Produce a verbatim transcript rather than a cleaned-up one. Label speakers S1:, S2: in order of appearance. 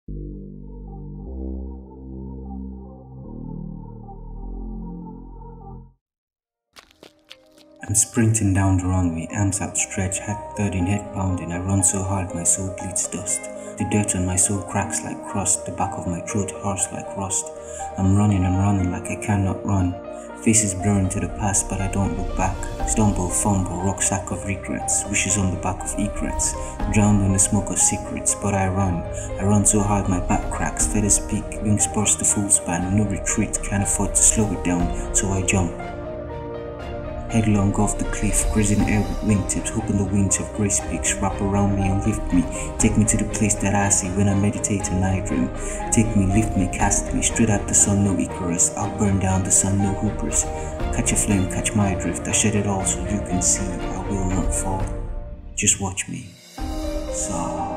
S1: I'm sprinting down the runway, arms outstretched, head thudding, head pounding. I run so hard my soul bleeds dust. The dirt on my soul cracks like crust, the back of my throat hoarse like rust. I'm running, I'm running like I cannot run. Faces blurring to the past, but I don't look back. Stumble, fumble, rucksack of regrets, wishes on the back of egrets. Drowned in the smoke of secrets, but I run. I run so hard my back cracks, feathers peak, wings burst the full span. No retreat, can't afford to slow it down, so I jump. Headlong off the cliff, grazing air with wingtips, hoping the winds of grace peaks wrap around me and lift me. Take me to the place that I see when I meditate and I dream. Take me, lift me, cast me, straight at the sun, no icarus. I'll burn down the sun, no hubris. Catch a flame, catch my drift, I shed it all so you can see. I will not fall. Just watch me. Soar.